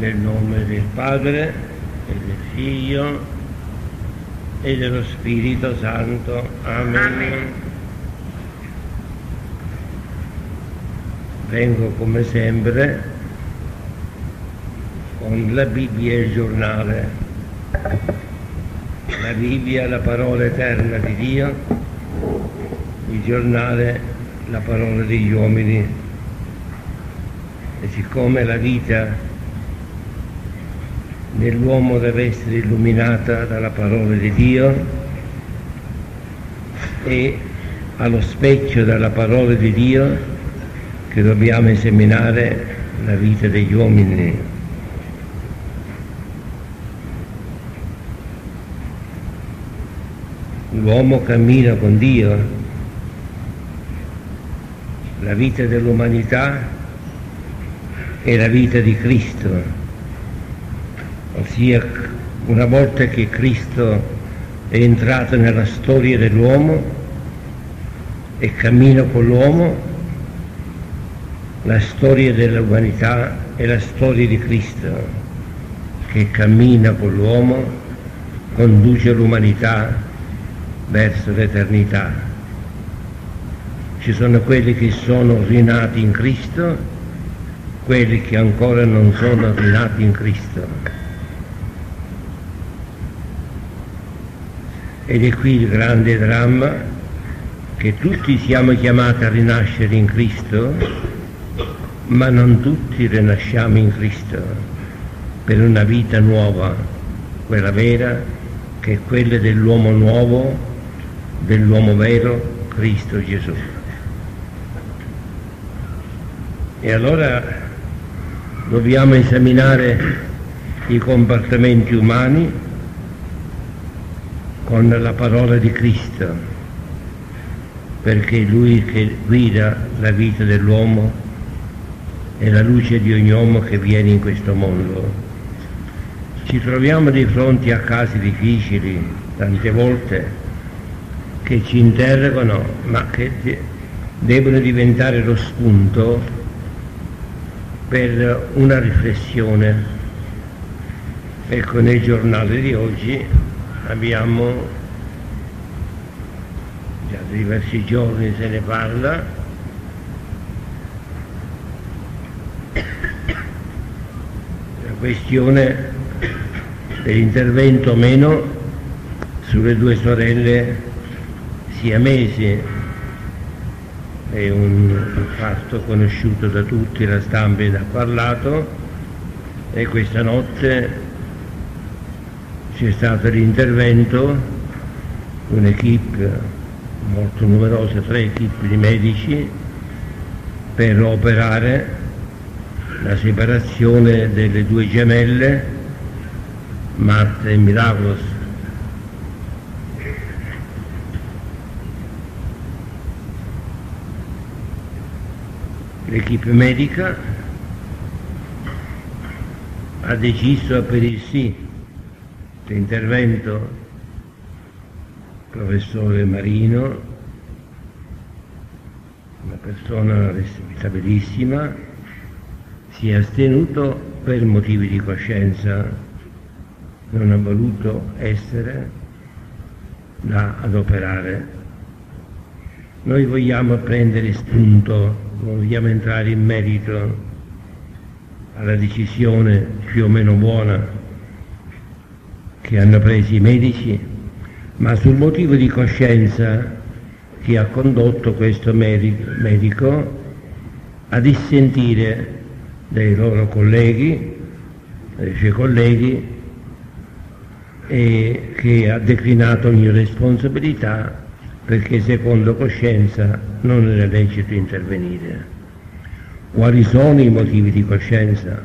Nel nome del Padre e del Figlio e dello Spirito Santo. Amen. Amen. Vengo come sempre con la Bibbia e il giornale. La Bibbia, la parola eterna di Dio, il giornale, la parola degli uomini. E siccome la vita nell'uomo deve essere illuminata dalla parola di Dio e allo specchio della parola di Dio che dobbiamo esaminare la vita degli uomini. L'uomo cammina con Dio, la vita dell'umanità è la vita di Cristo. Ossia, una volta che Cristo è entrato nella storia dell'uomo e cammina con l'uomo, la storia dell'umanità è la storia di Cristo che cammina con l'uomo, conduce l'umanità verso l'eternità. Ci sono quelli che sono rinati in Cristo, quelli che ancora non sono rinati in Cristo. Ed è qui il grande dramma, che tutti siamo chiamati a rinascere in Cristo, ma non tutti rinasciamo in Cristo per una vita nuova, quella vera, che è quella dell'uomo nuovo, dell'uomo vero, Cristo Gesù. E allora dobbiamo esaminare i comportamenti umani con la parola di Cristo, perché è Lui che guida la vita dell'uomo e la luce di ogni uomo che viene in questo mondo. Ci troviamo di fronte a casi difficili, tante volte, che ci interrogano, ma che devono diventare lo spunto per una riflessione. Ecco, nel giornale di oggi abbiamo, già da diversi giorni se ne parla, la questione dell'intervento o meno sulle due sorelle siamesi. È un fatto conosciuto da tutti, la stampa ne ha parlato, e questa notte c'è stato l'intervento, un'equipe molto numerosa, 3 equipe di medici, per operare la separazione delle due gemelle, Marta e Milagros. L'equipe medica ha deciso per il sì l'intervento. Il professore Marino, una persona rispettabilissima, si è astenuto per motivi di coscienza, non ha voluto essere da adoperare. Noi vogliamo prendere spunto, non vogliamo entrare in merito alla decisione più o meno buona che hanno preso i medici, ma sul motivo di coscienza che ha condotto questo medico a dissentire dai loro colleghi, dai suoi colleghi, e che ha declinato ogni responsabilità perché secondo coscienza non era lecito intervenire. Quali sono i motivi di coscienza?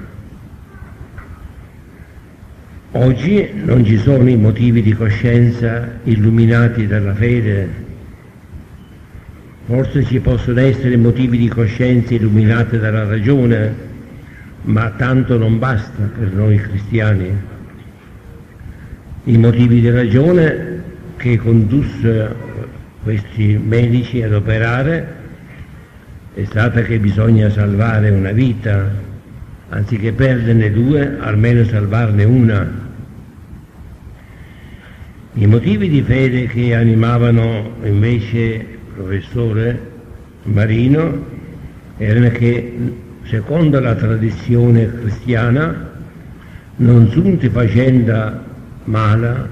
Oggi non ci sono i motivi di coscienza illuminati dalla fede. Forse ci possono essere motivi di coscienza illuminati dalla ragione, ma tanto non basta per noi cristiani. I motivi di ragione che condussero questi medici ad operare è stata che bisogna salvare una vita, anziché perderne due, almeno salvarne una. I motivi di fede che animavano invece il professore Marino erano che, secondo la tradizione cristiana, non sunt facenda mala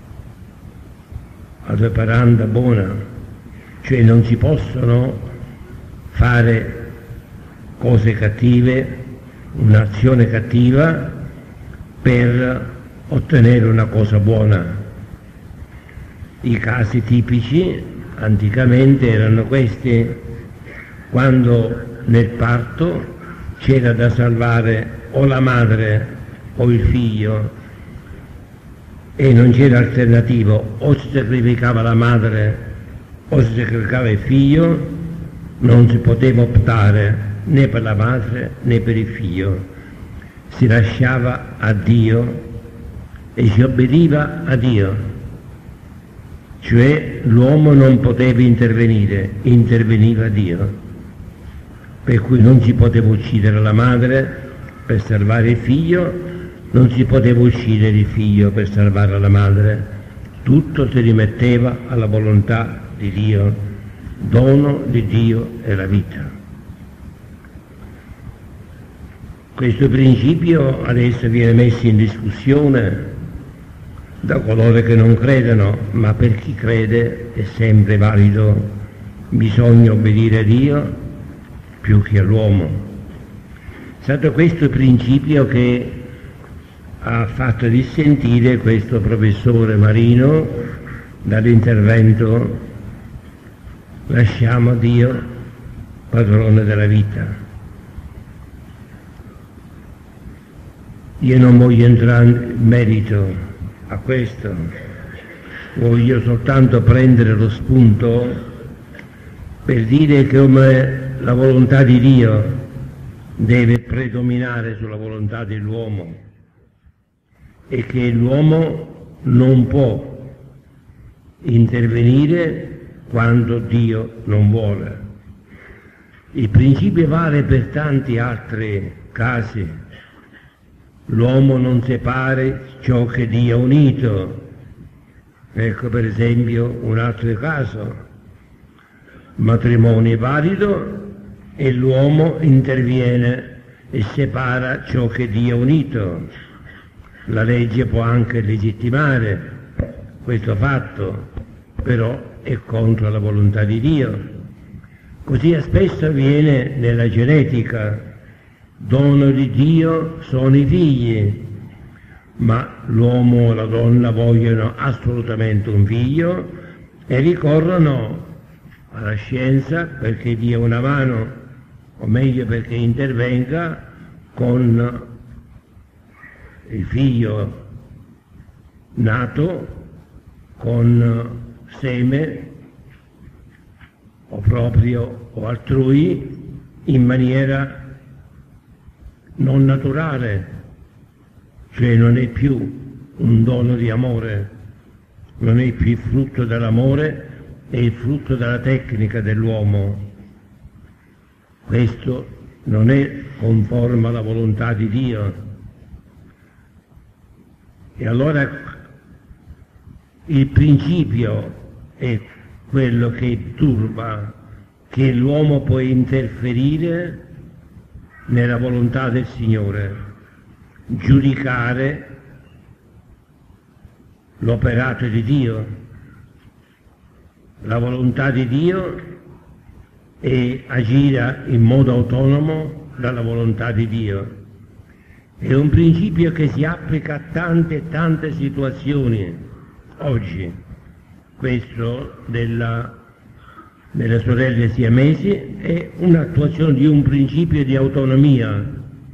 ad operanda buona, cioè non si possono fare cose cattive, un'azione cattiva per ottenere una cosa buona. I casi tipici anticamente erano questi: quando nel parto c'era da salvare o la madre o il figlio e non c'era alternativo, o si sacrificava la madre o si sacrificava il figlio, non si poteva optare né per la madre né per il figlio, si lasciava a Dio e si obbediva a Dio. Cioè l'uomo non poteva intervenire, interveniva Dio, per cui non si poteva uccidere la madre per salvare il figlio, non si poteva uccidere il figlio per salvare la madre, tutto si rimetteva alla volontà di Dio, dono di Dio è la vita. Questo principio adesso viene messo in discussione da coloro che non credono, ma per chi crede è sempre valido: bisogna obbedire a Dio più che all'uomo. È stato questo il principio che ha fatto dissentire questo professore Marino dall'intervento lasciamo Dio padrone della vita. Io non voglio entrare in merito a questo, voglio soltanto prendere lo spunto per dire che come la volontà di Dio deve predominare sulla volontà dell'uomo e che l'uomo non può intervenire quando Dio non vuole. Il principio vale per tanti altri casi. L'uomo non separa ciò che Dio ha unito. Ecco per esempio un altro caso: matrimonio valido e l'uomo interviene e separa ciò che Dio ha unito. La legge può anche legittimare questo fatto, però è contro la volontà di Dio. Così spesso avviene nella genetica. Dono di Dio sono i figli, ma l'uomo e la donna vogliono assolutamente un figlio e ricorrono alla scienza perché dia una mano, o meglio perché intervenga con il figlio nato, con seme o proprio o altrui, in maniera non naturale, cioè non è più un dono di amore, non è più il frutto dell'amore, è il frutto della tecnica dell'uomo. Questo non è conforme alla volontà di Dio. E allora il principio è quello che turba, che l'uomo può interferire nella volontà del Signore, giudicare l'operato di Dio. La volontà di Dio è agire in modo autonomo dalla volontà di Dio. È un principio che si applica a tante e tante situazioni oggi. Questo delle sorelle siamesi è un'attuazione di un principio di autonomia,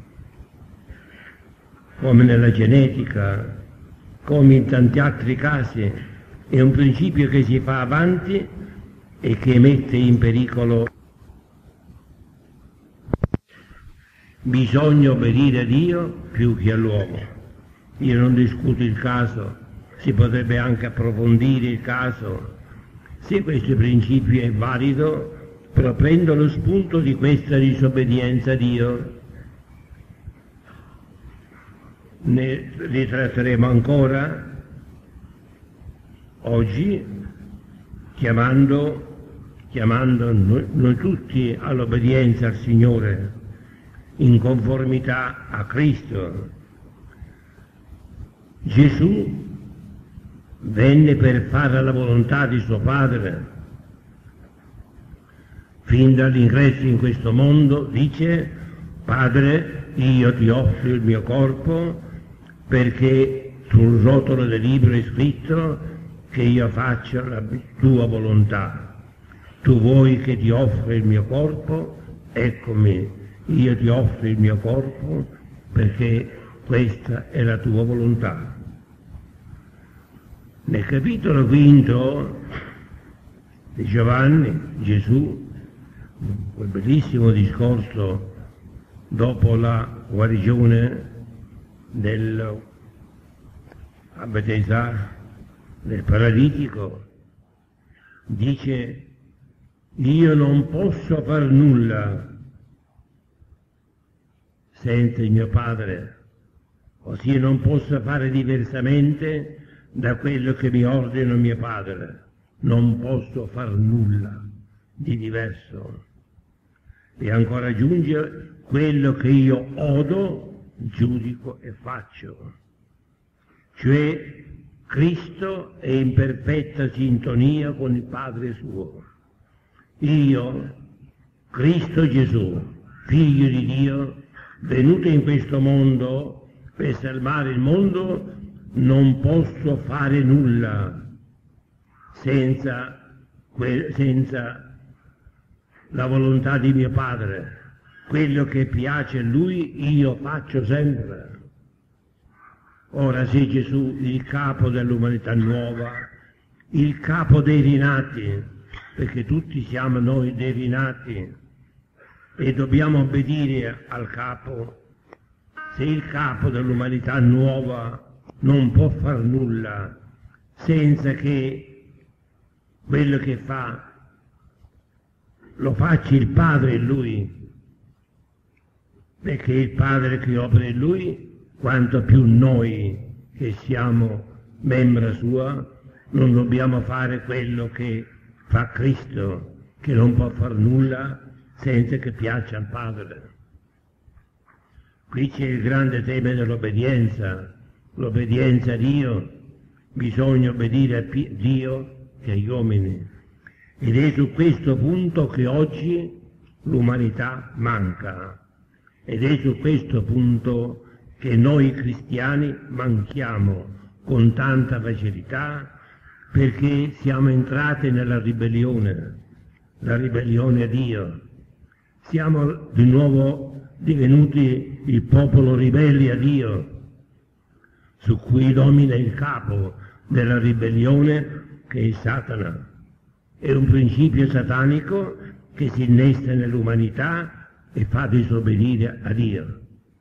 come nella genetica, come in tanti altri casi. È un principio che si fa avanti e che mette in pericolo. Bisogna obbedire a Dio più che all'uomo. Io non discuto il caso, si potrebbe anche approfondire il caso. Se questo principio è valido, però prendo lo spunto di questa disobbedienza a Dio. ne ritratteremo ancora oggi, chiamando noi tutti all'obbedienza al Signore, in conformità a Cristo. Gesù venne per fare la volontà di suo Padre. Fin dall'ingresso in questo mondo dice: Padre, io ti offro il mio corpo, perché sul rotolo del libro è scritto che io faccia la tua volontà. Tu vuoi che ti offra il mio corpo? Eccomi, io ti offro il mio corpo perché questa è la tua volontà. Nel capitolo 5 di Giovanni, Gesù, quel bellissimo discorso dopo la guarigione a Betesda del paralitico, dice: io non posso far nulla senza il mio Padre, ossia non posso fare diversamente da quello che mi ordina mio Padre. Non posso far nulla di diverso. E ancora aggiunge: quello che io odo, giudico e faccio. Cioè Cristo è in perfetta sintonia con il Padre suo. Io, Cristo Gesù, figlio di Dio, venuto in questo mondo per salvare il mondo, non posso fare nulla senza la volontà di mio Padre. Quello che piace a Lui io faccio sempre. Ora, se Gesù, il capo dell'umanità nuova, il capo dei rinati, perché tutti siamo noi dei rinati e dobbiamo obbedire al capo, se il capo dell'umanità nuova non può far nulla senza che quello che fa lo faccia il Padre in Lui, perché il Padre che opera in Lui, quanto più noi che siamo membra sua, non dobbiamo fare quello che fa Cristo, che non può far nulla senza che piaccia al Padre. Qui c'è il grande tema dell'obbedienza, l'obbedienza a Dio. Bisogna obbedire a Dio che agli uomini. Ed è su questo punto che oggi l'umanità manca. Ed è su questo punto che noi cristiani manchiamo con tanta facilità, perché siamo entrati nella ribellione, la ribellione a Dio. Siamo di nuovo divenuti il popolo ribelle a Dio, su cui domina il capo della ribellione, che è Satana. È un principio satanico che si innesta nell'umanità e fa disobbedire a Dio.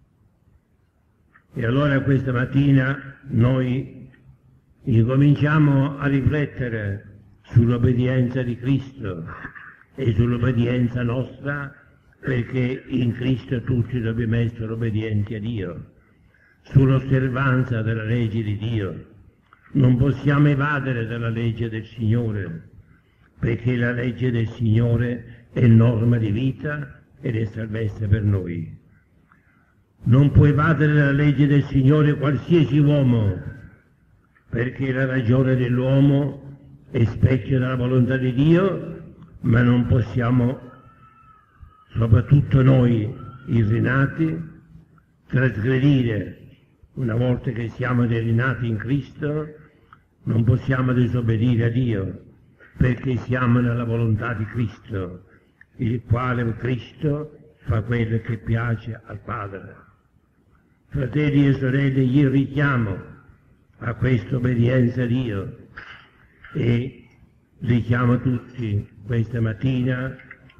E allora questa mattina noi incominciamo a riflettere sull'obbedienza di Cristo e sull'obbedienza nostra, perché in Cristo tutti dobbiamo essere obbedienti a Dio, sull'osservanza della legge di Dio. Non possiamo evadere dalla legge del Signore, perché la legge del Signore è norma di vita ed è salvezza per noi. Non può evadere dalla legge del Signore qualsiasi uomo, perché la ragione dell'uomo è specchio della volontà di Dio, ma non possiamo, soprattutto noi, i rinati, trasgredire. Una volta che siamo dei rinati in Cristo, non possiamo disobbedire a Dio, perché siamo nella volontà di Cristo, il quale Cristo fa quello che piace al Padre. Fratelli e sorelle, io richiamo a questa obbedienza a Dio e richiamo tutti questa mattina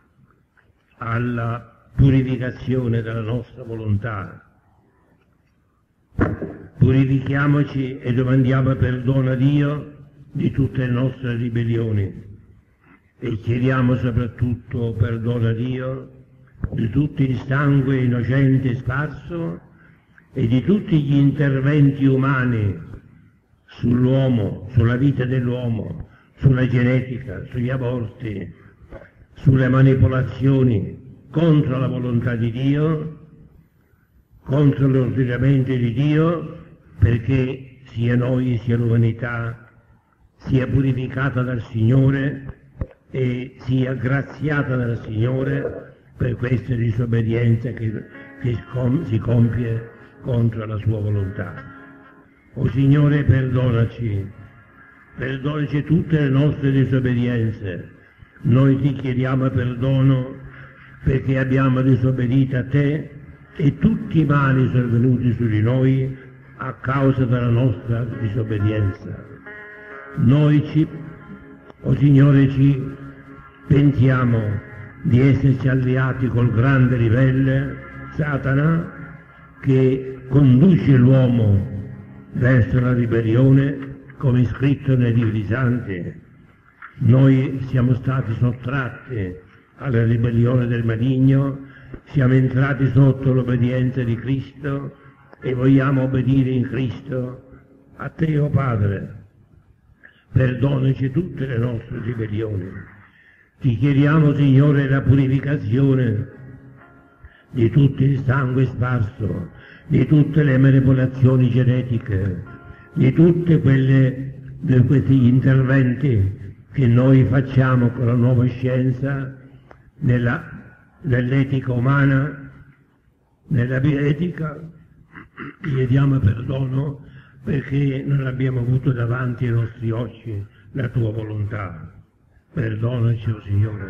alla purificazione della nostra volontà. Purifichiamoci e domandiamo perdono a Dio di tutte le nostre ribellioni e chiediamo soprattutto perdono a Dio di tutto il sangue innocente sparso e di tutti gli interventi umani sull'uomo, sulla vita dell'uomo, sulla genetica, sugli aborti, sulle manipolazioni contro la volontà di Dio, contro l'ordinamento di Dio, perché sia noi sia l'umanità sia purificata dal Signore e sia graziata dal Signore per questa disobbedienza che si compie contro la sua volontà. O Signore, perdonaci tutte le nostre disobbedienze. Noi ti chiediamo perdono perché abbiamo disobbedito a te e tutti i mali sono venuti su di noi a causa della nostra disobbedienza. O Signore, ci pentiamo di esserci alleati col grande ribelle, Satana, che conduce l'uomo verso la ribellione, come scritto nei libri santi. Noi siamo stati sottratti alla ribellione del maligno, siamo entrati sotto l'obbedienza di Cristo e vogliamo obbedire in Cristo a te, o Padre. Perdonaci tutte le nostre ribellioni. Ti chiediamo, Signore, la purificazione di tutto il sangue sparso, di tutte le manipolazioni genetiche, di tutti questi interventi che noi facciamo con la nuova scienza nell'etica umana, nella bioetica. Chiediamo perdono perché non abbiamo avuto davanti ai nostri occhi la tua volontà. Perdonaci, o Signore.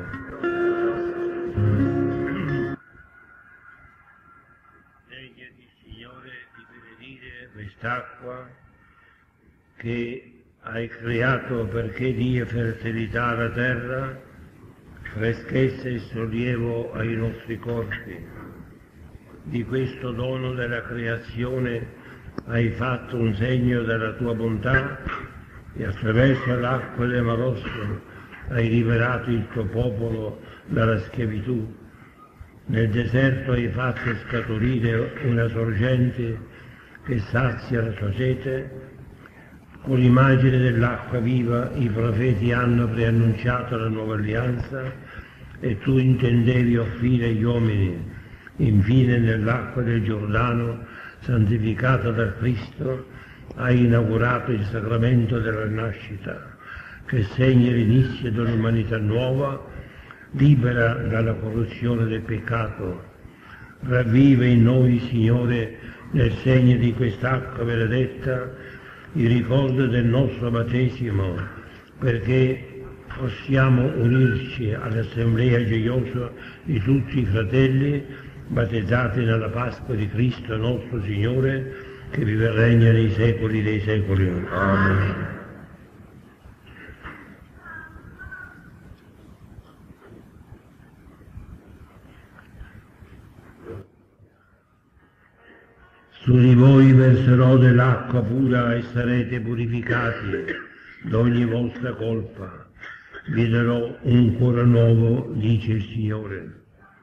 Degnati, Signore, di benedire quest'acqua che hai creato perché dia fertilità alla terra, freschezza e sollievo ai nostri corpi. Di questo dono della creazione hai fatto un segno della tua bontà e attraverso l'acqua del Mar Rosso hai liberato il tuo popolo dalla schiavitù. Nel deserto hai fatto scaturire una sorgente che sazia la sua sete. Con l'immagine dell'acqua viva i profeti hanno preannunciato la nuova alleanza e tu intendevi offrire agli uomini. Infine nell'acqua del Giordano, santificata da Cristo, hai inaugurato il sacramento della nascita, che segna l'inizio dell'umanità nuova, libera dalla corruzione del peccato. Ravviva in noi, Signore, nel segno di quest'acqua benedetta, il ricordo del nostro battesimo, perché possiamo unirci all'assemblea gioiosa di tutti i fratelli battezzati nella Pasqua di Cristo nostro Signore, che vive e regna nei secoli dei secoli. Amen. Su di voi verserò dell'acqua pura e sarete purificati d'ogni vostra colpa. Vi darò un cuore nuovo, dice il Signore.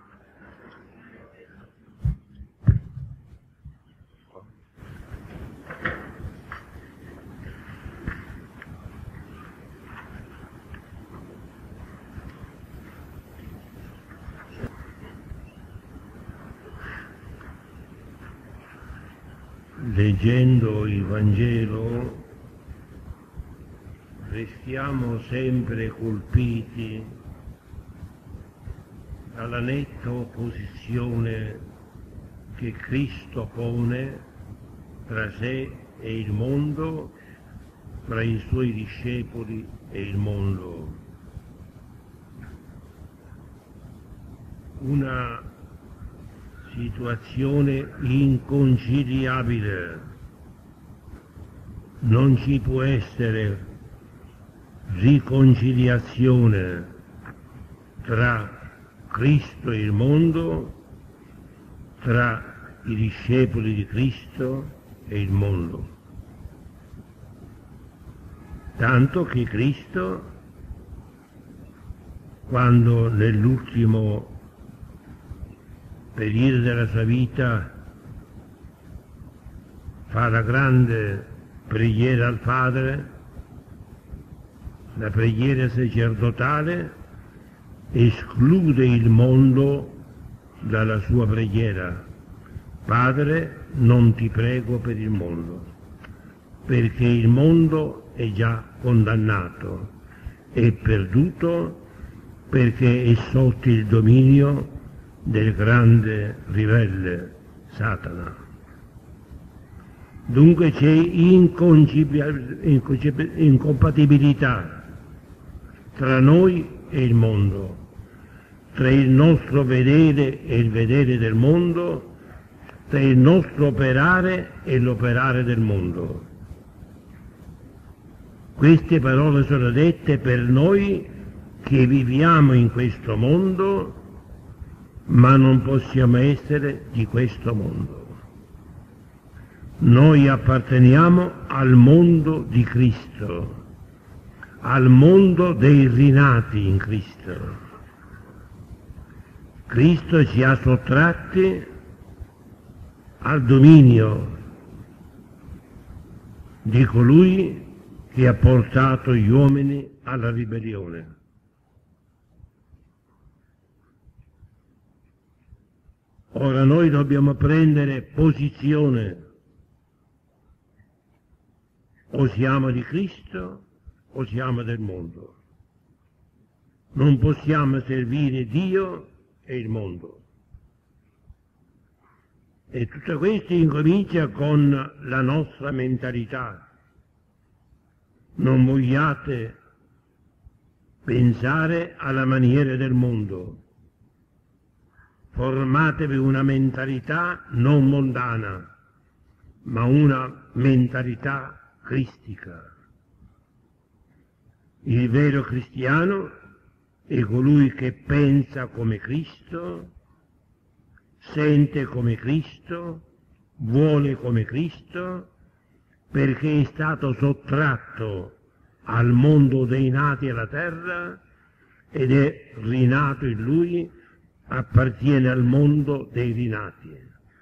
Leggendo il Vangelo restiamo sempre colpiti dalla netta opposizione che Cristo pone tra sé e il mondo, tra i suoi discepoli e il mondo. Una situazione inconciliabile. Non ci può essere riconciliazione tra Cristo e il mondo, tra i discepoli di Cristo e il mondo. Tanto che Cristo, quando nell'ultimo periodo della sua vita fa la grande preghiera al Padre, la preghiera sacerdotale, esclude il mondo dalla sua preghiera. Padre, non ti prego per il mondo, perché il mondo è già condannato, è perduto, perché è sotto il dominio del grande ribelle Satana. Dunque c'è incompatibilità tra noi e il mondo, tra il nostro vedere e il vedere del mondo, tra il nostro operare e l'operare del mondo. Queste parole sono dette per noi che viviamo in questo mondo, ma non possiamo essere di questo mondo. Noi apparteniamo al mondo di Cristo, al mondo dei rinati in Cristo. Cristo ci ha sottratti al dominio di colui che ha portato gli uomini alla ribellione. Ora noi dobbiamo prendere posizione: o siamo di Cristo o siamo del mondo. Non possiamo servire Dio e il mondo. E tutto questo incomincia con la nostra mentalità. Non vogliate pensare alla maniera del mondo. Formatevi una mentalità non mondana, ma una mentalità cristica. Il vero cristiano è colui che pensa come Cristo, sente come Cristo, vuole come Cristo, perché è stato sottratto al mondo dei nati alla terra ed è rinato in lui, appartiene al mondo dei rinati.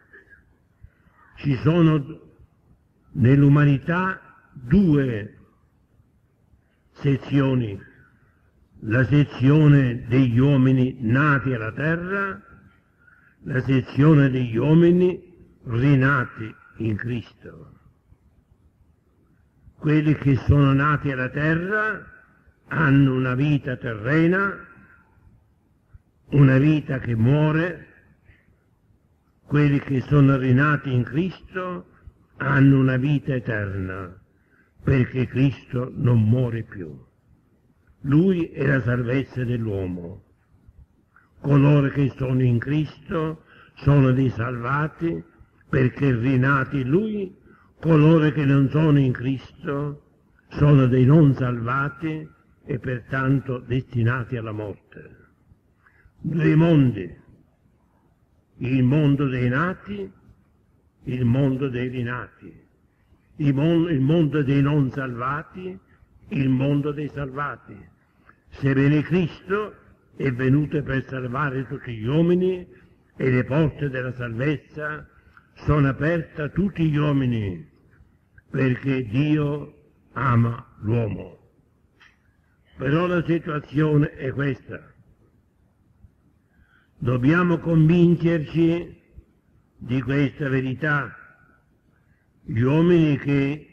Ci sono nell'umanità due sezioni: la sezione degli uomini nati alla terra, la sezione degli uomini rinati in Cristo. Quelli che sono nati alla terra hanno una vita terrena, una vita che muore. Quelli che sono rinati in Cristo hanno una vita eterna, perché Cristo non muore più. Lui è la salvezza dell'uomo. Coloro che sono in Cristo sono dei salvati, perché rinati in Lui. Coloro che non sono in Cristo sono dei non salvati e pertanto destinati alla morte. Due mondi: il mondo dei nati, il mondo dei rinati, il mondo dei non salvati, il mondo dei salvati. Sebbene Cristo è venuto per salvare tutti gli uomini e le porte della salvezza sono aperte a tutti gli uomini, perché Dio ama l'uomo. Però la situazione è questa: dobbiamo convincerci di questa verità. Gli uomini che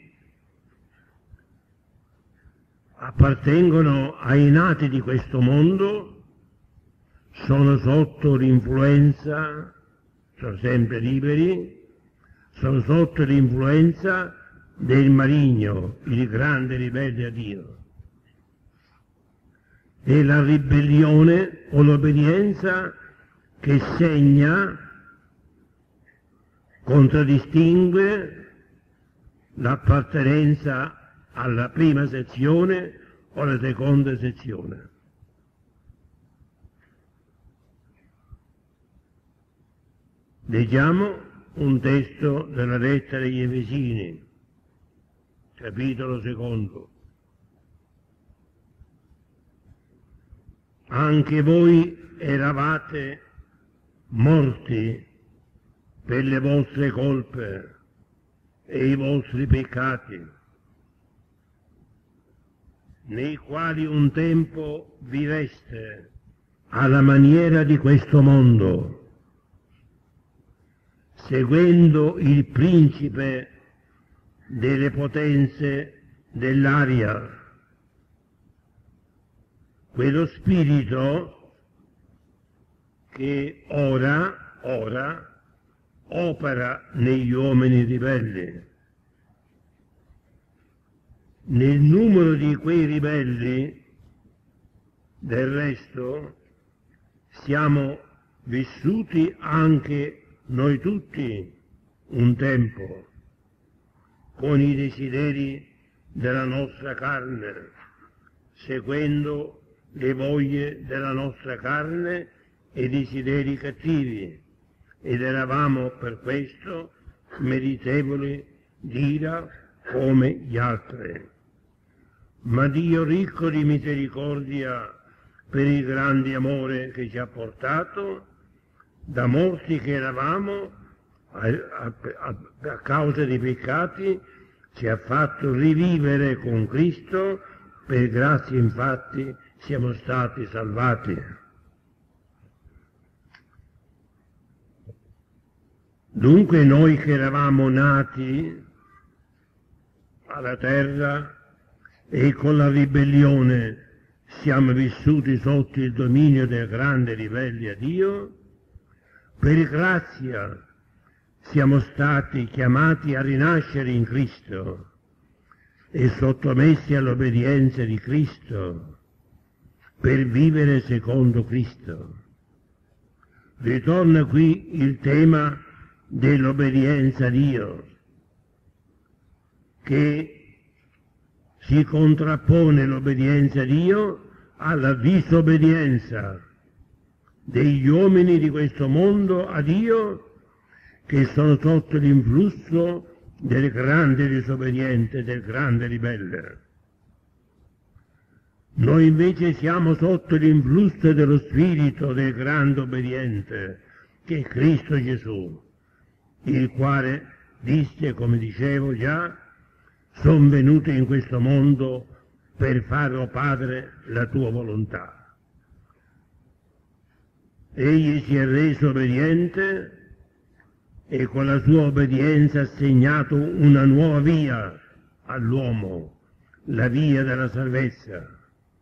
appartengono ai nati di questo mondo sono sotto l'influenza, sono sempre liberi, sono sotto l'influenza del maligno, il grande ribelle a Dio. È la ribellione o l'obbedienza che segna, contraddistingue l'appartenenza alla prima sezione o alla seconda sezione. Leggiamo un testo della lettera agli Efesini, capitolo 2. Anche voi eravate morti per le vostre colpe e i vostri peccati, nei quali un tempo viveste alla maniera di questo mondo, seguendo il principe delle potenze dell'aria, quello spirito che ora opera negli uomini ribelli. Nel numero di quei ribelli, del resto, siamo vissuti anche noi tutti un tempo, con i desideri della nostra carne, seguendo le voglie della nostra carne e i desideri cattivi, ed eravamo per questo meritevoli di ira come gli altri. Ma Dio, ricco di misericordia per il grande amore che ci ha portato, da morti che eravamo a causa dei peccati, ci ha fatto rivivere con Cristo, per grazia infatti siamo stati salvati. Dunque noi che eravamo nati alla terra e con la ribellione siamo vissuti sotto il dominio dei grandi ribelli a Dio, per grazia siamo stati chiamati a rinascere in Cristo e sottomessi all'obbedienza di Cristo, per vivere secondo Cristo. Ritorna qui il tema dell'obbedienza a Dio, che si contrappone l'obbedienza a Dio alla disobbedienza degli uomini di questo mondo a Dio, che sono sotto l'influsso del grande disobbediente, del grande ribelle. Noi invece siamo sotto l'influsso dello spirito del grande obbediente, che è Cristo Gesù, il quale disse, come dicevo già, sono venuto in questo mondo per fare, o Padre, la tua volontà. Egli si è reso obbediente e con la sua obbedienza ha segnato una nuova via all'uomo, la via della salvezza.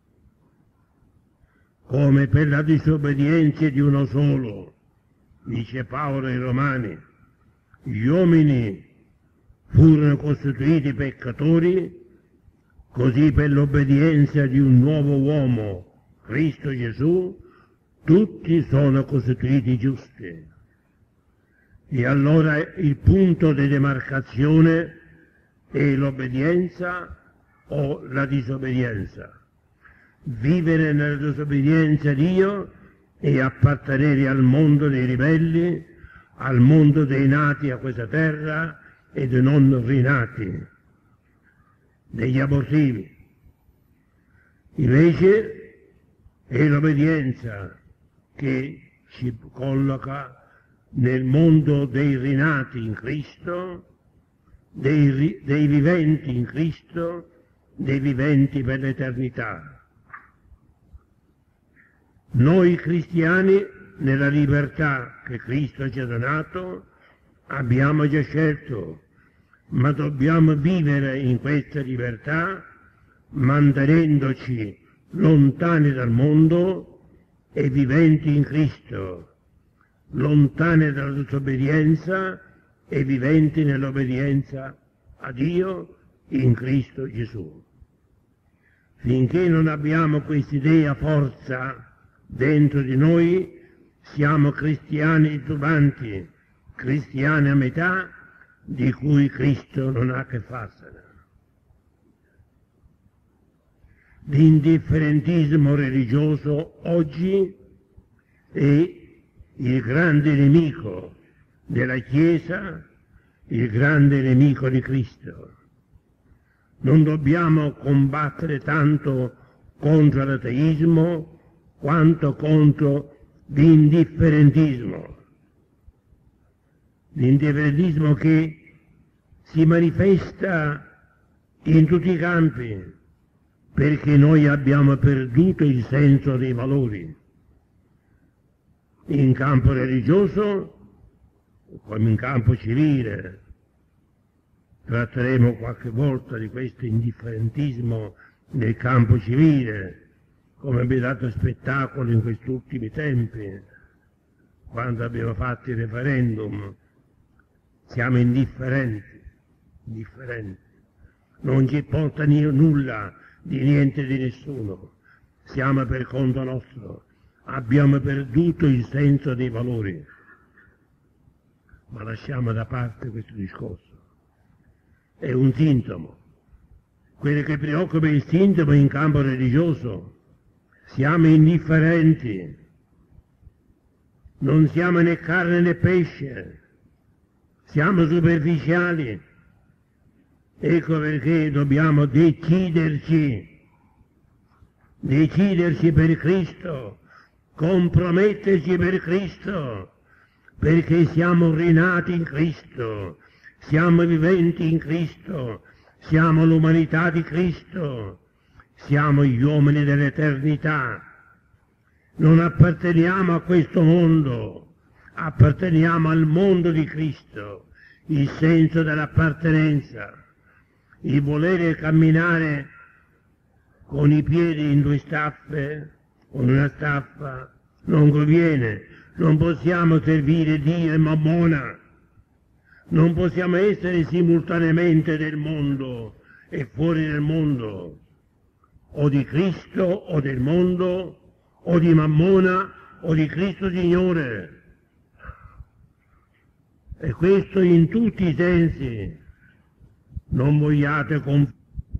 Come per la disobbedienza di uno solo, dice Paolo ai Romani, gli uomini furono costituiti peccatori, così per l'obbedienza di un nuovo uomo, Cristo Gesù, tutti sono costituiti giusti. E allora il punto di demarcazione è l'obbedienza o la disobbedienza. Vivere nella disobbedienza a Dio e appartenere al mondo dei ribelli, al mondo dei nati a questa terra e dei non rinati, degli abortivi. Invece è l'obbedienza che ci colloca nel mondo dei rinati in Cristo, dei viventi in Cristo, dei viventi per l'eternità. Noi cristiani, nella libertà che Cristo ci ha donato, abbiamo già scelto, ma dobbiamo vivere in questa libertà mantenendoci lontani dal mondo e viventi in Cristo, lontani dalla disobbedienza e viventi nell'obbedienza a Dio in Cristo Gesù. Finché non abbiamo quest'idea forza dentro di noi, siamo cristiani titubanti, cristiani a metà, di cui Cristo non ha che farsene. L'indifferentismo religioso oggi è il grande nemico della Chiesa, il grande nemico di Cristo. Non dobbiamo combattere tanto contro l'ateismo quanto contro l'indifferentismo. L'indifferentismo che si manifesta in tutti i campi, perché noi abbiamo perduto il senso dei valori. In campo religioso, come in campo civile, tratteremo qualche volta di questo indifferentismo nel campo civile, come abbiamo dato spettacolo in questi ultimi tempi, quando abbiamo fatto il referendum. Siamo indifferenti, non ci importa nulla di niente di nessuno, siamo per conto nostro, abbiamo perduto il senso dei valori. Ma lasciamo da parte questo discorso, è un sintomo. Quello che preoccupa è il sintomo in campo religioso. Siamo indifferenti, non siamo né carne né pesce, siamo superficiali. Ecco perché dobbiamo deciderci per Cristo, comprometterci per Cristo, perché siamo rinati in Cristo, siamo viventi in Cristo, siamo l'umanità di Cristo, siamo gli uomini dell'eternità. Non apparteniamo a questo mondo, apparteniamo al mondo di Cristo. Il senso dell'appartenenza, il volere camminare con i piedi in due staffe, con una staffa, non conviene. Non possiamo servire Dio e Mammona, non possiamo essere simultaneamente del mondo e fuori del mondo, o di Cristo o del mondo, o di Mammona o di Cristo Signore. E questo in tutti i sensi. Non vogliate confondere.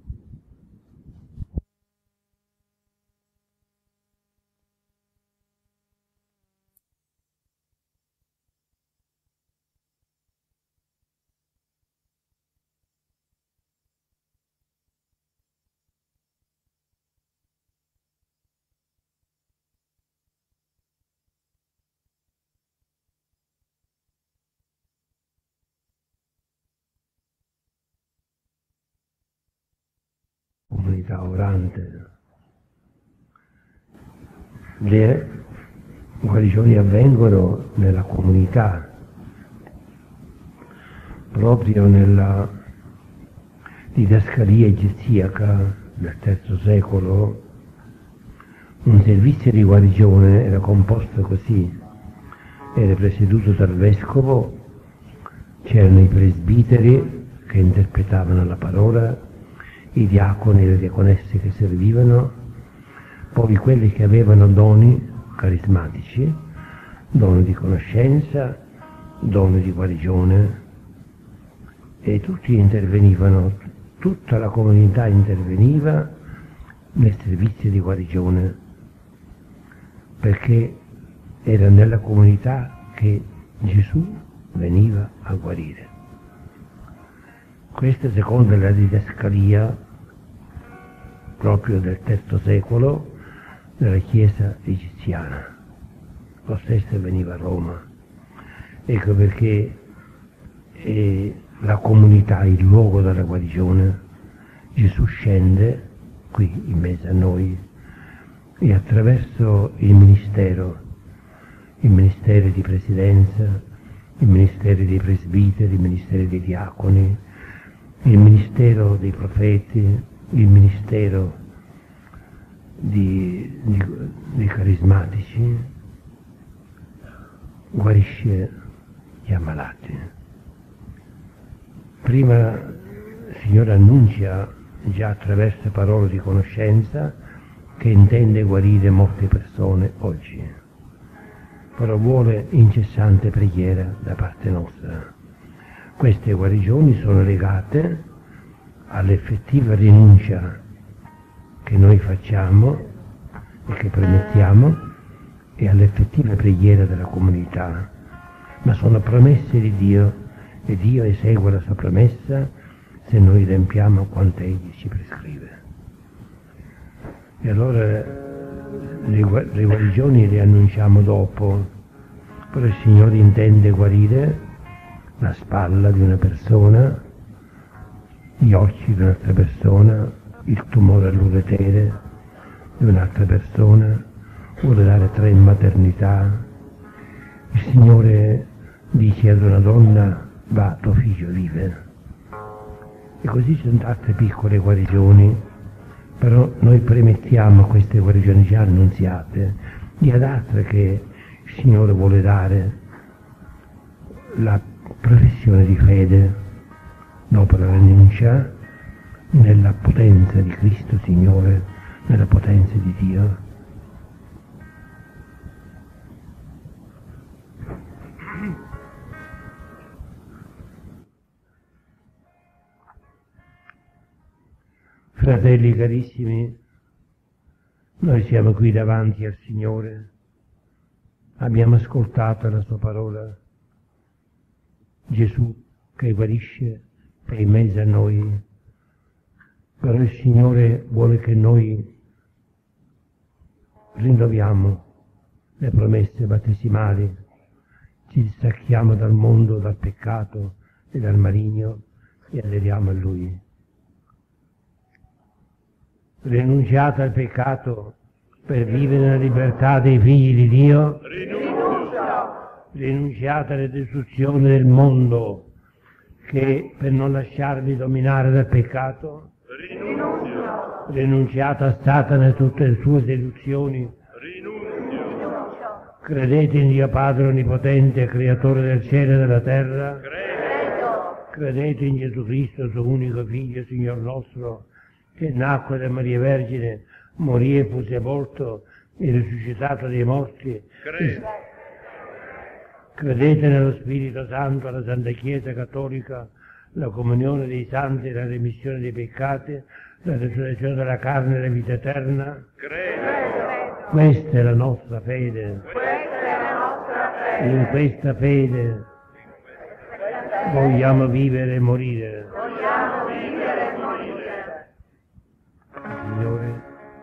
Comunità orante. Le guarigioni avvengono nella comunità, proprio nella didascalia egiziaca del III secolo. Un servizio di guarigione era composto così: era presieduto dal vescovo, c'erano i presbiteri che interpretavano la parola, i diaconi e le diaconesse che servivano, poi quelli che avevano doni carismatici, doni di conoscenza, doni di guarigione, e tutti intervenivano, tutta la comunità interveniva nel servizio di guarigione, perché era nella comunità che Gesù veniva a guarire. Questa secondo la didascalia proprio del III secolo della Chiesa egiziana. Lo stesso avveniva a Roma. Ecco perché la comunità, il luogo della guarigione, Gesù scende qui in mezzo a noi e attraverso il ministero di presidenza, il ministero dei presbiteri, il ministero dei diaconi, il ministero dei profeti, il ministero di carismatici, guarisce gli ammalati. Prima il Signore annuncia già attraverso parole di conoscenza che intende guarire molte persone oggi, però vuole incessante preghiera da parte nostra. Queste guarigioni sono legate all'effettiva rinuncia che noi facciamo e che permettiamo e all'effettiva preghiera della comunità, ma sono promesse di Dio e Dio esegue la sua promessa se noi adempiamo quanto Egli ci prescrive. E allora le guarigioni le annunciamo dopo, però il Signore intende guarire la spalla di una persona gli occhi di un'altra persona, il tumore all'uretere di un'altra persona, vuole dare 3 in maternità. Il Signore dice ad una donna: va, tuo figlio vive. E così ci sono altre piccole guarigioni, però noi premettiamo a queste guarigioni già annunziate di ad altre che il Signore vuole dare la professione di fede dopo la rinuncia nella potenza di Cristo Signore, nella potenza di Dio. Fratelli carissimi, noi siamo qui davanti al Signore, abbiamo ascoltato la Sua parola. Gesù che guarisce è in mezzo a noi, però il Signore vuole che noi rinnoviamo le promesse battesimali, ci distacchiamo dal mondo, dal peccato e dal maligno e aderiamo a Lui. Rinunciate al peccato per vivere nella libertà dei figli di Dio. Rinunciate alla distruzione del mondo che per non lasciarvi dominare dal peccato. Rinunciate a Satana e tutte le sue seduzioni. Credete in Dio Padre Onnipotente, Creatore del cielo e della terra. Credete in Gesù Cristo, suo unico Figlio, Signor nostro, che nacque da Maria Vergine, morì e fu sepolto e risuscitato dai morti. Credete nello Spirito Santo, la Santa Chiesa Cattolica, la comunione dei santi, la remissione dei peccati, la resurrezione della carne e la vita eterna. Questa è la nostra fede. In questa fede vogliamo vivere e morire. Signore,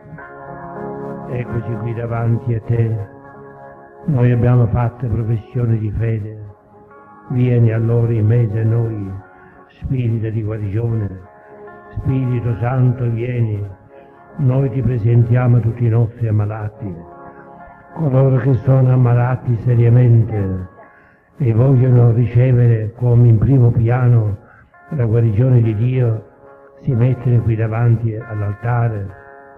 eccoci qui davanti a Te. Noi abbiamo fatto professione di fede. Vieni allora in mezzo a noi, Spirito di guarigione. Spirito Santo, vieni. Noi ti presentiamo tutti i nostri ammalati, coloro che sono ammalati seriamente e vogliono ricevere come in primo piano la guarigione di Dio, si mettono qui davanti all'altare.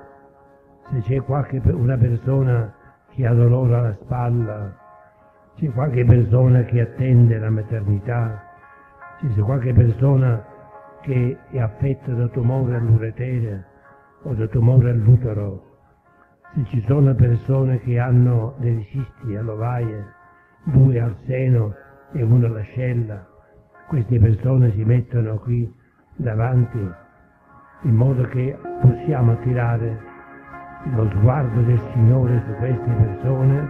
Se c'è una persona che ha dolore alla spalla, c'è qualche persona che attende la maternità, c'è qualche persona che è affetta da tumore all'uretere o da tumore all'utero, se ci sono persone che hanno dei cisti all'ovaie, 2 al seno e 1 all'ascella, queste persone si mettono qui davanti in modo che possiamo attirare lo sguardo del Signore su queste persone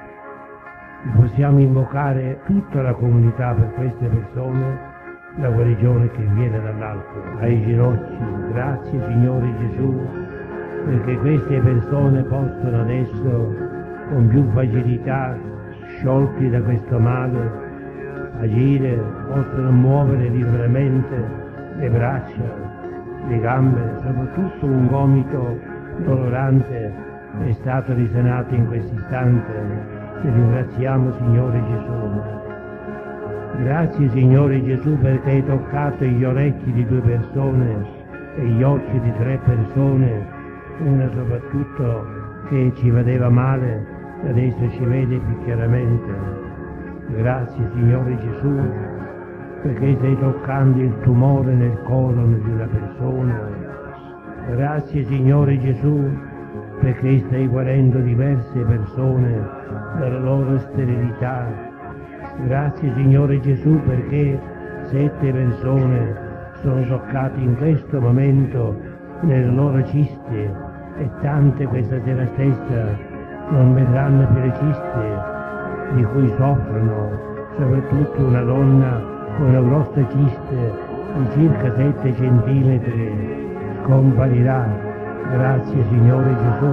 e possiamo invocare tutta la comunità per queste persone, la guarigione che viene dall'alto. Ai ginocchi, grazie Signore Gesù, perché queste persone possono adesso con più facilità, sciolti da questo male, agire, possono muovere liberamente le braccia, le gambe, soprattutto un gomito dolorante è stato risanato in questo istante. Ti ringraziamo Signore Gesù. Grazie Signore Gesù perché hai toccato gli orecchi di 2 persone e gli occhi di 3 persone, una soprattutto che ci vedeva male, adesso ci vede più chiaramente. Grazie Signore Gesù perché stai toccando il tumore nel colon di una persona. Grazie Signore Gesù perché stai guarendo diverse persone dalla loro sterilità. Grazie Signore Gesù perché 7 persone sono toccate in questo momento nelle loro ciste e tante questa sera stessa non vedranno più le ciste di cui soffrono, soprattutto una donna con una grossa ciste di circa 7 centimetri scomparirà. Grazie Signore Gesù.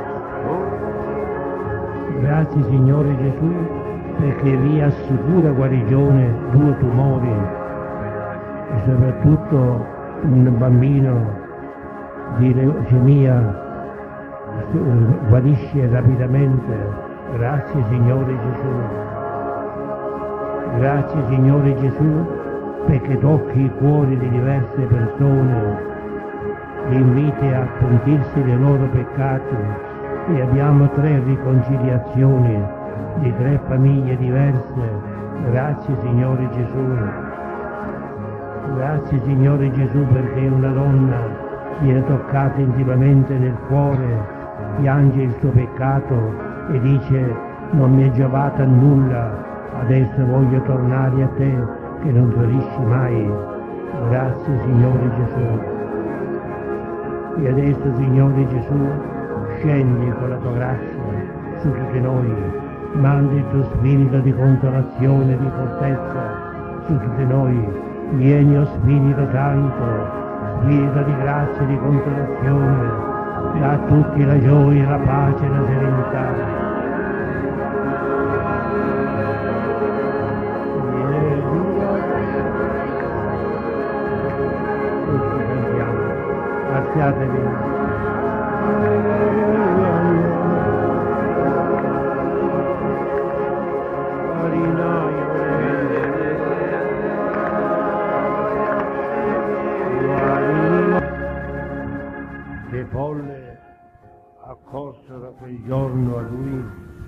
Grazie Signore Gesù perché vi assicura guarigione 2 tumori e soprattutto un bambino di leucemia guarisce rapidamente. Grazie Signore Gesù. Grazie Signore Gesù perché tocchi i cuori di diverse persone, li inviti a pentirsi dei loro peccati e abbiamo 3 riconciliazioni di 3 famiglie diverse. Grazie Signore Gesù. Grazie Signore Gesù perché una donna viene toccata intimamente nel cuore, piange il suo peccato e dice: non mi è giovata a nulla, adesso voglio tornare a te che non ferisci mai. Grazie Signore Gesù. E adesso Signore Gesù scendi con la tua grazia su tutti noi, mandi il tuo spirito di consolazione e di fortezza su tutti noi. Vieni, o Spirito Santo, Spirito di grazia e di consolazione, dà a tutti la gioia, la pace e la serenità. Tutti cantiamo, alzatevi. Le folle accorsero quel giorno a lui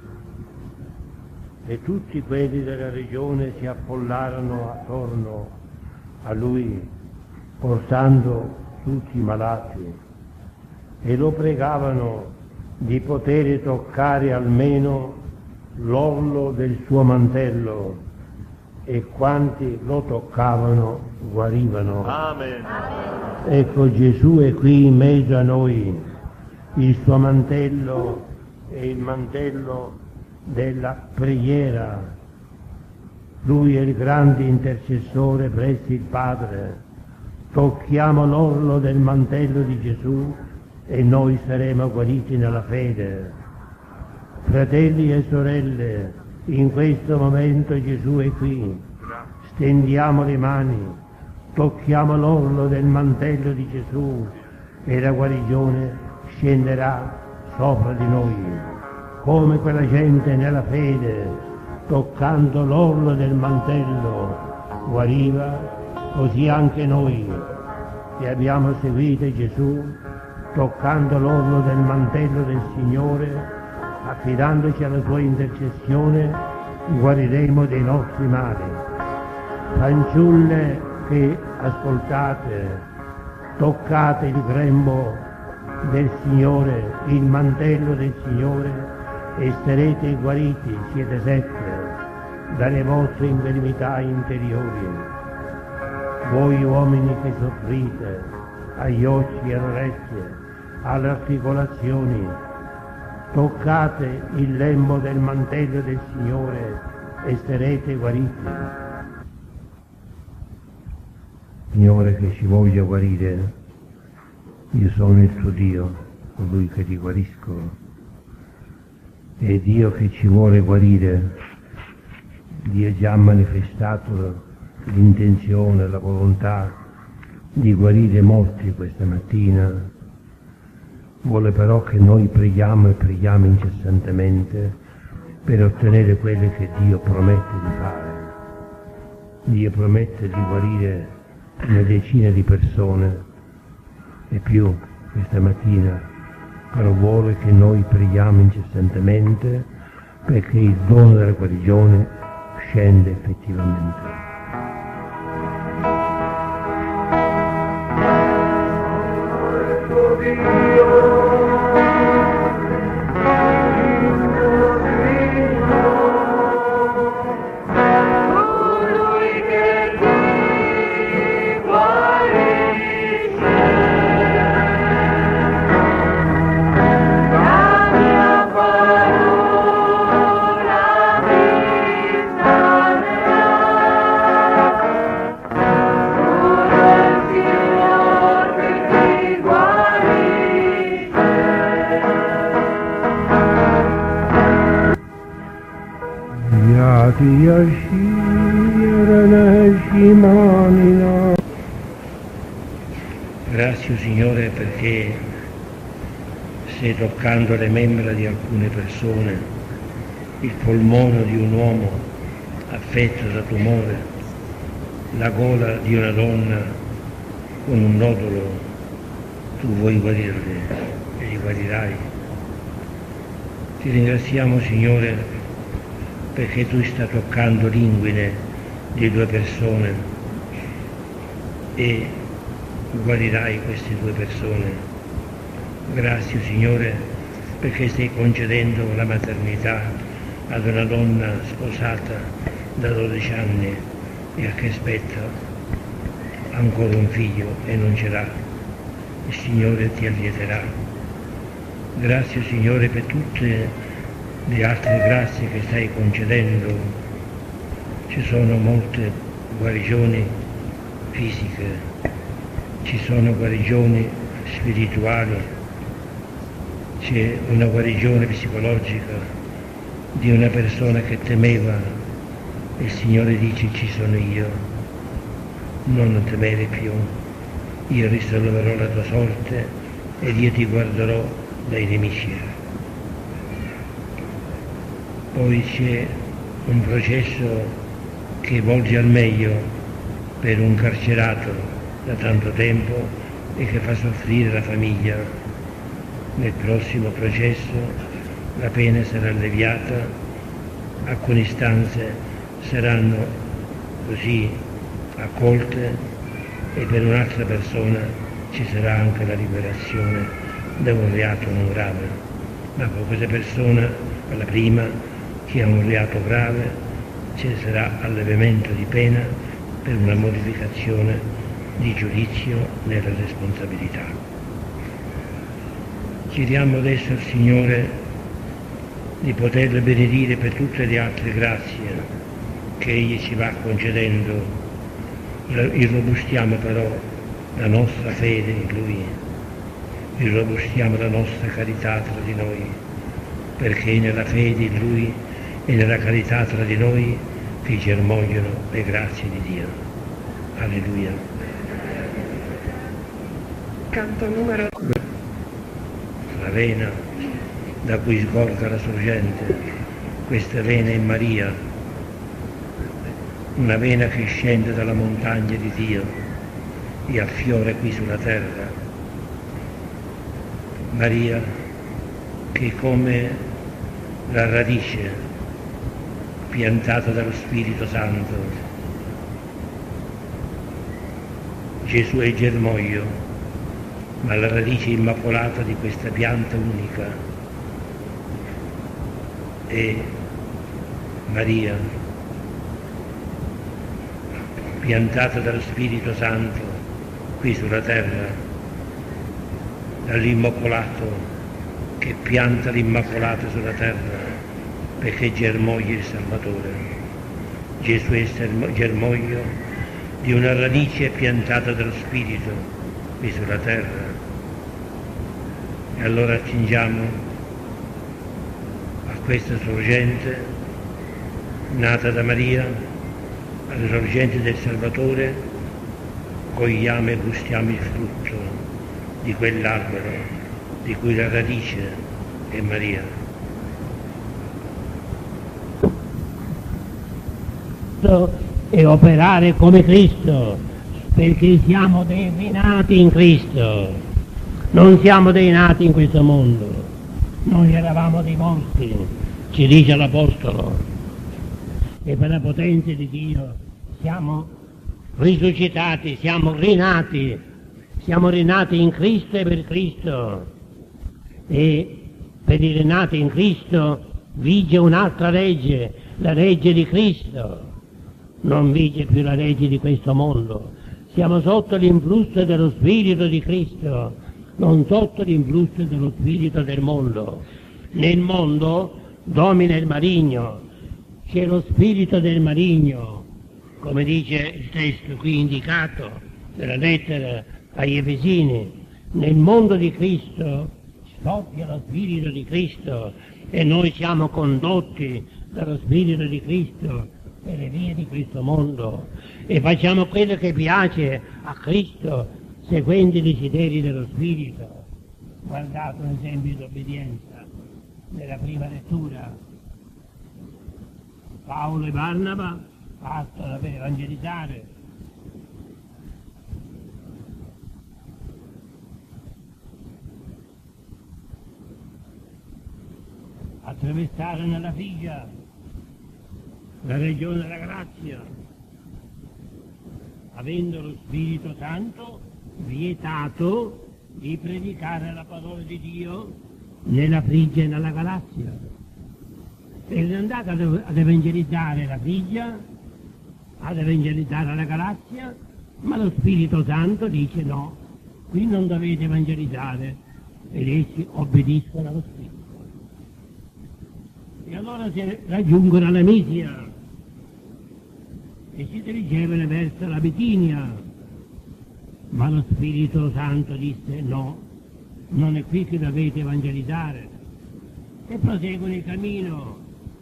e tutti quelli della regione si affollarono attorno a lui, portando tutti i malati, e lo pregavano di poter toccare almeno l'orlo del suo mantello, e quanti lo toccavano guarivano. Amen. Ecco, Gesù è qui in mezzo a noi, il suo mantello è il mantello della preghiera. Lui è il grande intercessore presso il Padre. Tocchiamo l'orlo del mantello di Gesù e noi saremo guariti nella fede. Fratelli e sorelle, in questo momento Gesù è qui. Stendiamo le mani, tocchiamo l'orlo del mantello di Gesù e la guarigione scenderà sopra di noi. Come quella gente nella fede, toccando l'orlo del mantello, guariva, così anche noi che abbiamo seguito Gesù, toccando l'orlo del mantello del Signore, affidandoci alla sua intercessione, guariremo dei nostri mali. Fanciulle che ascoltate, toccate il grembo del Signore, il mantello del Signore, e sarete guariti, siete 7, dalle vostre infermità interiori. Voi uomini che soffrite agli occhi e alle orecchie, alle articolazioni, toccate il lembo del mantello del Signore e sarete guariti. Signore, che ci voglia guarire, io sono il tuo Dio, colui che ti guarisco. E Dio che ci vuole guarire, Dio già ha manifestato l'intenzione, la volontà di guarire molti questa mattina. Vuole però che noi preghiamo e preghiamo incessantemente per ottenere quello che Dio promette di fare. Dio promette di guarire una decina di persone e più questa mattina, però vuole che noi preghiamo incessantemente perché il dono della guarigione scende effettivamente. Grazie Signore perché stai toccando le membra di alcune persone, il polmone di un uomo affetto da tumore, la gola di una donna con un nodolo. Tu vuoi guarirli e li guarirai. Ti ringraziamo Signore perché tu stai toccando l'inguine di due persone e guarirai queste due persone. Grazie Signore perché stai concedendo la maternità ad una donna sposata da 12 anni e che aspetta ancora un figlio e non ce l'ha. Il Signore ti allieterà. Grazie Signore per tutte le altre grazie che stai concedendo. Ci sono molte guarigioni fisiche, ci sono guarigioni spirituali, c'è una guarigione psicologica di una persona che temeva e il Signore dice ci sono io, non temere più. Io risolverò la tua sorte ed io ti guarderò dai nemici. Poi c'è un processo che volge al meglio per un carcerato da tanto tempo e che fa soffrire la famiglia. Nel prossimo processo la pena sarà alleviata, alcune istanze saranno così accolte e per un'altra persona ci sarà anche la liberazione da un reato non grave, ma per questa persona, per la prima, che ha un reato grave, ci sarà allevamento di pena per una modificazione di giudizio nella responsabilità. Chiediamo adesso al Signore di poterle benedire per tutte le altre grazie che Egli ci va concedendo. Irrobustiamo però la nostra fede in Lui, irrobustiamo la nostra carità tra di noi, perché nella fede in Lui e nella carità tra di noi che germogliano le grazie di Dio. Alleluia. Canto numero... La vena da cui sgorga la sorgente, questa vena è Maria, una vena che scende dalla montagna di Dio e affiora qui sulla terra. Maria che come la radice piantata dallo Spirito Santo, Gesù è il germoglio, ma la radice immacolata di questa pianta unica è Maria, piantata dallo Spirito Santo qui sulla terra, dall'Immacolato che pianta l'Immacolato sulla terra perché germoglia il Salvatore. Gesù è il germoglio di una radice piantata dallo Spirito qui sulla terra. E allora attingiamo a questa sorgente nata da Maria, alla sorgente del Salvatore, cogliamo e gustiamo il frutto di quell'albero di cui la radice è Maria. E operare come Cristo, perché siamo dei rinati in Cristo, non siamo dei nati in questo mondo, noi eravamo dei morti, ci dice l'Apostolo, e per la potenza di Dio siamo risuscitati, siamo rinati in Cristo e per Cristo, e per i rinati in Cristo vige un'altra legge, la legge di Cristo, non vige più la legge di questo mondo, siamo sotto l'influsso dello Spirito di Cristo, non sotto l'influsso dello spirito del mondo. Nel mondo domina il maligno, c'è lo spirito del maligno, come dice il testo qui indicato nella lettera agli Efesini. Nel mondo di Cristo scoppia lo spirito di Cristo e noi siamo condotti dallo spirito di Cristo per le vie di questo mondo e facciamo quello che piace a Cristo seguendo i desideri dello Spirito. Guardate un esempio di obbedienza nella prima lettura. Paolo e Barnaba partono per evangelizzare. Attraversarono la Frigia, la regione della grazia, avendo lo Spirito Santo vietato di predicare la parola di Dio nella Frigia e nella Galazia. Ed è andato ad evangelizzare la Frigia, ad evangelizzare la Galazia, ma lo Spirito Santo dice no, qui non dovete evangelizzare, ed essi obbediscono allo Spirito. E allora si raggiungono alla Misia e si dirigevano verso la Bitinia. Ma lo Spirito Santo disse no, non è qui che dovete evangelizzare, e proseguono il cammino.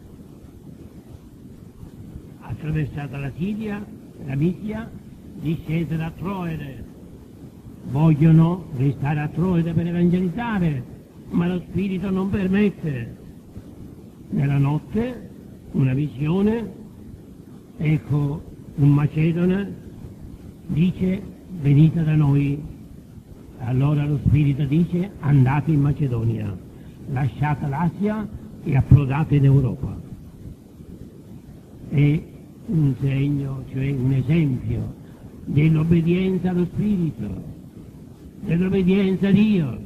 Attraversata la Siria, la Misia, discesero a Troade. Vogliono restare a Troade per evangelizzare, ma lo Spirito non permette. Nella notte, una visione, ecco un macedone dice venite da noi. Allora lo Spirito dice andate in Macedonia, lasciate l'Asia e approdate in Europa. È un segno, cioè un esempio dell'obbedienza allo Spirito, dell'obbedienza a Dio.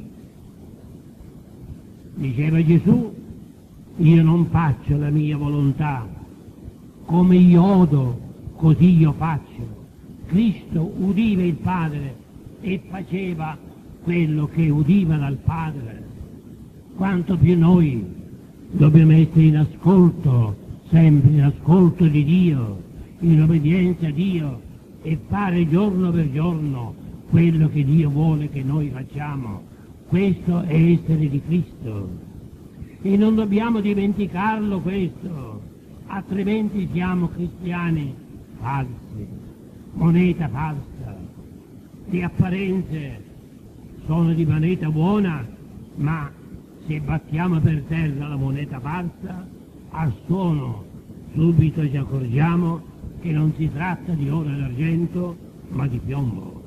Diceva Gesù, io non faccio la mia volontà, come io odo, così io faccio. Cristo udiva il Padre e faceva quello che udiva dal Padre. Quanto più noi dobbiamo essere in ascolto, sempre in ascolto di Dio, in obbedienza a Dio, e fare giorno per giorno quello che Dio vuole che noi facciamo. Questo è essere di Cristo. E non dobbiamo dimenticarlo questo, altrimenti siamo cristiani falsi, moneta falsa. Le apparenze sono di moneta buona, ma se battiamo per terra la moneta falsa, al suono subito ci accorgiamo che non si tratta di oro e d'argento, ma di piombo.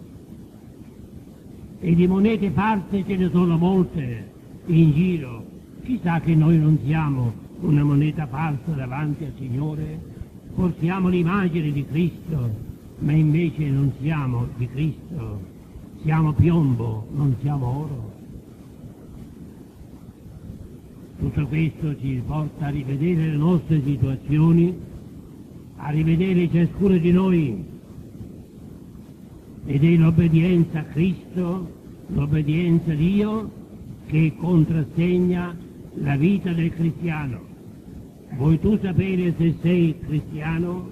E di monete false ce ne sono molte in giro. Chissà che noi non siamo una moneta falsa davanti al Signore, portiamo l'immagine di Cristo, ma invece non siamo di Cristo, siamo piombo, non siamo oro. Tutto questo ci porta a rivedere le nostre situazioni, a rivedere ciascuno di noi, ed è l'obbedienza a Cristo, l'obbedienza a Dio, che contrassegna la vita del cristiano. Vuoi tu sapere se sei cristiano?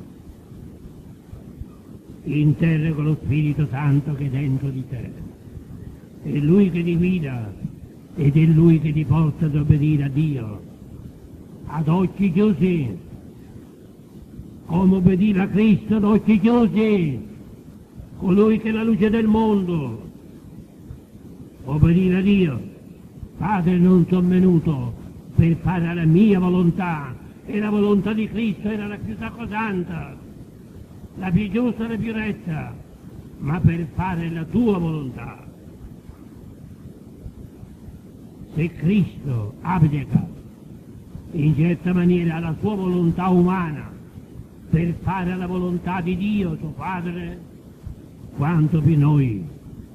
Interroga lo Spirito Santo che è dentro di te. È Lui che ti guida ed è Lui che ti porta ad obbedire a Dio. Ad occhi chiusi, come obbediva a Cristo ad occhi chiusi, colui che è la luce del mondo, obbedire a Dio. Padre, non sono venuto per fare la mia volontà, e la volontà di Cristo era la più sacrosanta, la più giusta e la più retta, ma per fare la tua volontà. Se Cristo abdica in certa maniera alla sua volontà umana per fare la volontà di Dio, suo Padre, quanto più noi.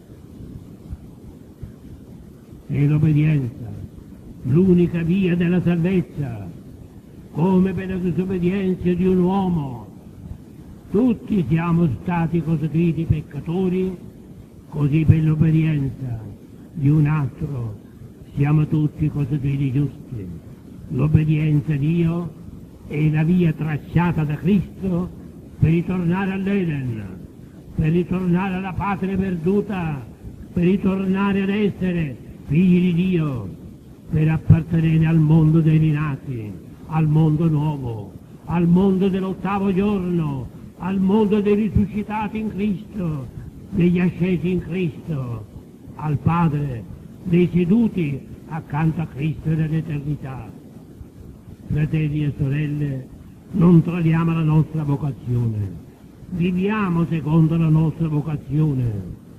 È l'obbedienza, l'unica via della salvezza, come per la disobbedienza di un uomo. Tutti siamo stati costituiti peccatori, così per l'obbedienza di un altro siamo tutti costituiti giusti. L'obbedienza a Dio è la via tracciata da Cristo per ritornare all'Eden, per ritornare alla patria perduta, per ritornare ad essere figli di Dio, per appartenere al mondo dei rinati, al mondo nuovo, al mondo dell'ottavo giorno, al mondo dei risuscitati in Cristo, degli ascesi in Cristo, al Padre, dei seduti accanto a Cristo nell'eternità. Fratelli e sorelle, non tradiamo la nostra vocazione, viviamo secondo la nostra vocazione.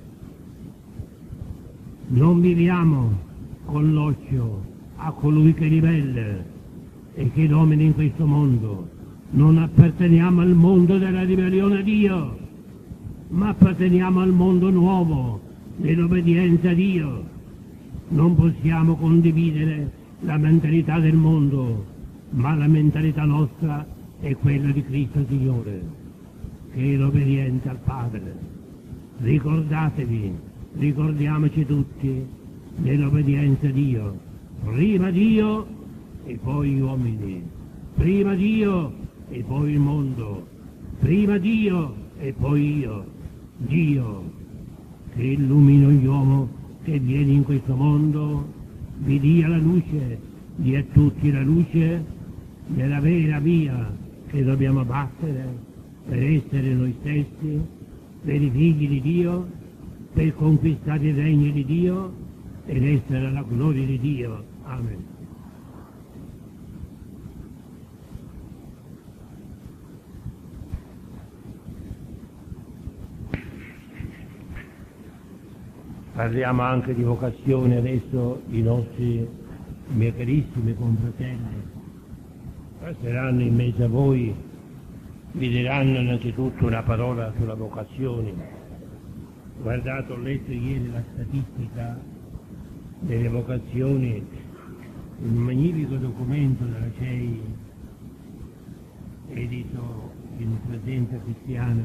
Non viviamo con l'occhio a colui che ribelle e che domina in questo mondo. Non apparteniamo al mondo della ribellione a Dio, ma apparteniamo al mondo nuovo, dell'obbedienza a Dio. Non possiamo condividere la mentalità del mondo, ma la mentalità nostra è quella di Cristo Signore, che è l'obbedienza al Padre. Ricordatevi, ricordiamoci tutti dell'obbedienza a Dio. Prima Dio e poi gli uomini. Prima Dio e poi il mondo. Prima Dio e poi io. Dio, che illumina ogni uomo che viene in questo mondo, vi dia la luce, dia a tutti la luce della vera via che dobbiamo battere per essere noi stessi, per i figli di Dio, per conquistare il regno di Dio ed essere la gloria di Dio. Amen. Parliamo anche di vocazione adesso, i nostri miei carissimi confratelli passeranno in mezzo a voi, vi diranno innanzitutto una parola sulla vocazione. Guardate, ho letto ieri la statistica delle vocazioni, un magnifico documento della CEI edito in presenza cristiana,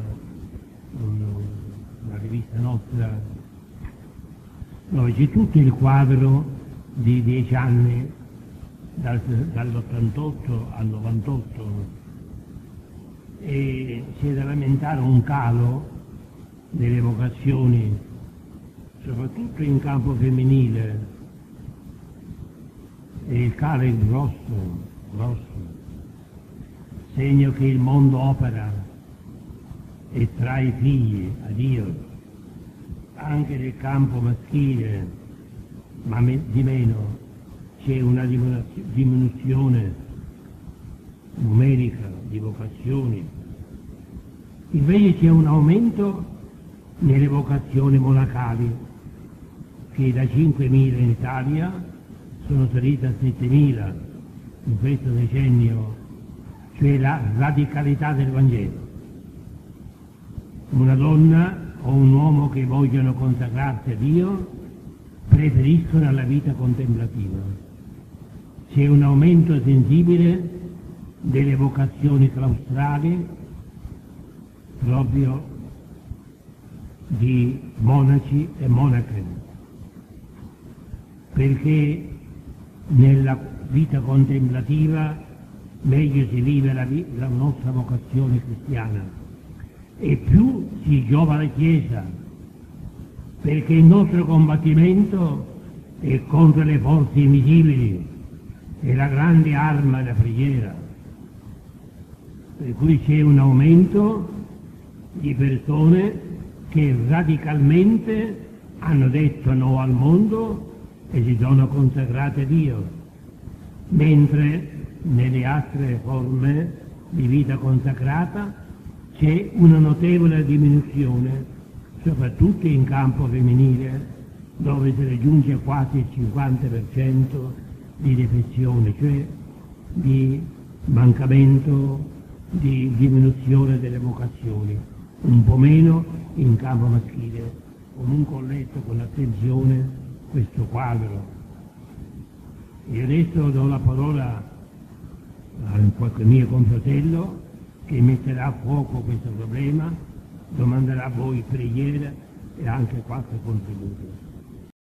una rivista nostra, dove c'è tutto il quadro di 10 anni, dall'88 al 98, e c'è da lamentare un calo delle vocazioni, soprattutto in campo femminile, e il calo è grosso, segno che il mondo opera e trae figli a Dio. Anche nel campo maschile, ma di meno, c'è una diminuzione numerica di vocazioni. Invece c'è un aumento nelle vocazioni monacali, che da 5.000 in Italia sono salite a 7.000 in questo decennio, cioè la radicalità del Vangelo. Una donna o un uomo che vogliono consacrarsi a Dio preferiscono la vita contemplativa. C'è un aumento sensibile delle vocazioni claustrali, proprio di monaci e monache, perché nella vita contemplativa meglio si vive la nostra vocazione cristiana e più si giova la Chiesa, perché il nostro combattimento è contro le forze invisibili e la grande arma è la preghiera, per cui c'è un aumento di persone che radicalmente hanno detto no al mondo e si sono consacrate a Dio, mentre nelle altre forme di vita consacrata c'è una notevole diminuzione, soprattutto in campo femminile, dove si raggiunge quasi il 50% di defezione, cioè di mancamento, di diminuzione delle vocazioni, un po' meno in campo maschile. Comunque ho letto con attenzione questo quadro. E adesso do la parola a qualche mio confratello che metterà a fuoco questo problema, domanderà a voi preghiera e anche qualche contributo.